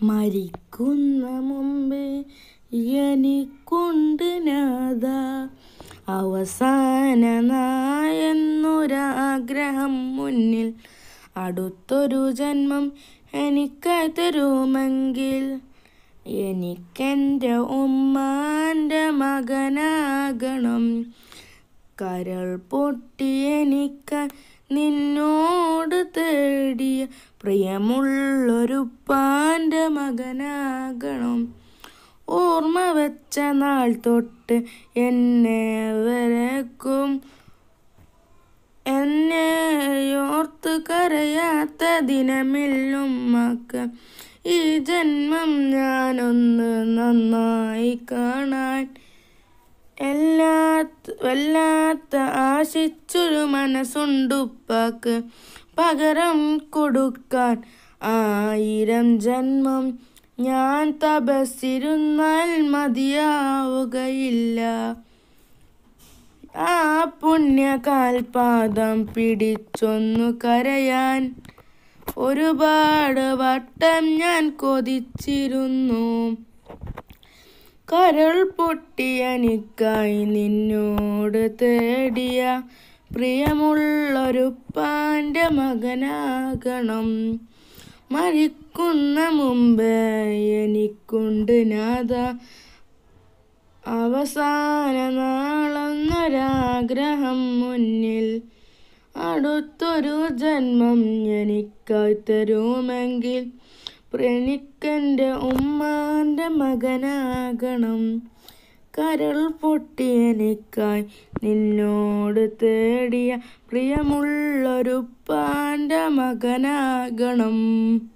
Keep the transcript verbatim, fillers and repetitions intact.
മരിക്കുന്ന മുമ്പേ എനിക്കുണ്ട് നാഥ അവസാന നായെന്നൊരാഗ്രഹം മുന്നിൽ. അടുത്തൊരു ജന്മം എനിക്കായി തരുമെങ്കിൽ എനിക്കെൻ്റെ ഉമ്മാൻ്റെ മകനാകണം. കരൾ പൊട്ടി എനിക്കായി നിന്നോട് തേടിയ പ്രിയമുള്ളൊരുപ്പാൻ്റെ മകനാകണം. ഓർമ്മ വെച്ച നാൾ തൊട്ട് എന്നെ വരക്കും എന്നെയോർത്ത് കരയാത്ത ദിനമില്ലുമ്മക്ക്. ഈ ജന്മം ഞാനൊന്ന് നന്നായി കാണാൻ എല്ലാത്ത വല്ലാത്ത ആശിച്ചൊരു മനസ്സുണ്ടുപ്പാക്ക്. പകരം കൊടുക്കാൻ ആയിരം ജന്മം ഞാൻ തപസ്സിരുന്നാൽ മതിയാവുകയില്ല. ആ പുണ്യകാൽപാദം പിടിച്ചൊന്നു കരയാൻ ഒരുപാട് വട്ടം ഞാൻ കൊതിച്ചിരുന്നു. കരൾ പൊട്ടിയ എനിക്കായി നിന്നോട് തേടിയ പ്രിയമുള്ളൊരുപ്പാൻ്റെ മകനാകണം. മരിക്കുന്ന മുമ്പേ എനിക്കുണ്ട് നാഥ അവസാന നാളെന്നൊരാഗ്രഹം മുന്നിൽ. അടുത്തൊരു ജന്മം എനിക്കായി തരുമെങ്കിൽ എനിക്കെൻ്റെ ഉമ്മാൻ്റെ മകനാകണം. കരൾ പൊട്ടി എനിക്കായി നിന്നോട് തേടിയ പ്രിയമുള്ളൊരുപ്പാൻ്റെ മകനാകണം.